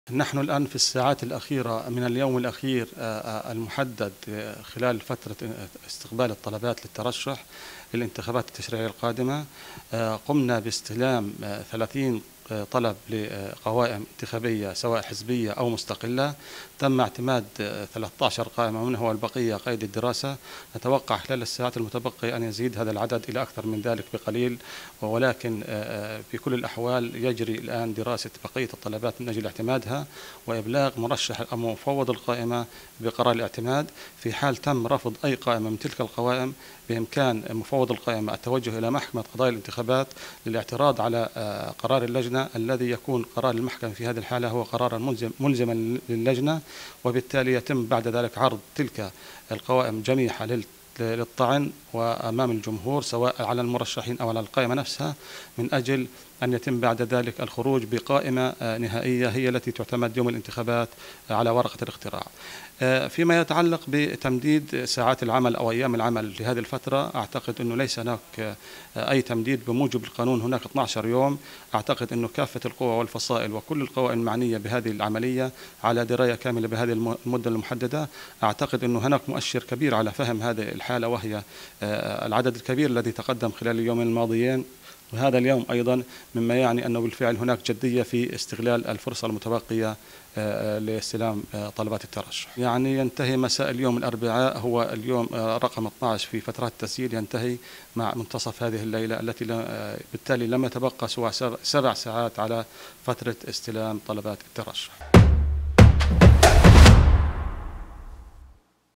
نحن الآن في الساعات الأخيرة من اليوم الأخير المحدد خلال فترة استقبال الطلبات للترشح للانتخابات التشريعية القادمة. قمنا باستلام 30 طلب لقوائم انتخابية سواء حزبية أو مستقلة. تم اعتماد 13 قائمة منها والبقية قيد الدراسة. نتوقع خلال الساعات المتبقية أن يزيد هذا العدد إلى أكثر من ذلك بقليل، ولكن في كل الأحوال يجري الآن دراسة بقية الطلبات من أجل اعتمادها وإبلاغ مرشح أو مفوض القائمة بقرار الاعتماد. في حال تم رفض أي قائمة من تلك القوائم بإمكان مفوض القائمة التوجه إلى محكمة قضاء الانتخابات للاعتراض على قرار اللجنة، الذي يكون قرار المحكمة في هذه الحالة هو قرارا ملزما للجنة، وبالتالي يتم بعد ذلك عرض تلك القوائم جميعها للطعن وأمام الجمهور سواء على المرشحين أو على القائمة نفسها، من أجل أن يتم بعد ذلك الخروج بقائمة نهائية هي التي تعتمد يوم الانتخابات على ورقة الاقتراع. فيما يتعلق بتمديد ساعات العمل أو أيام العمل لهذه الفترة، أعتقد أنه ليس هناك أي تمديد بموجب القانون. هناك 12 يوم. أعتقد أنه كافة القوى والفصائل وكل القوى المعنية بهذه العملية على دراية كاملة بهذه المدة المحددة. أعتقد أنه هناك مؤشر كبير على فهم هذه الحالة، وهي العدد الكبير الذي تقدم خلال اليومين الماضيين وهذا اليوم أيضا، مما يعني أنه بالفعل هناك جدية في استغلال الفرصة المتبقية لاستلام طلبات الترشح. يعني ينتهي مساء اليوم الأربعاء، هو اليوم رقم 12 في فترات التسجيل، ينتهي مع منتصف هذه الليلة التي بالتالي لم يتبقى سوى 7 ساعات على فترة استلام طلبات الترشح.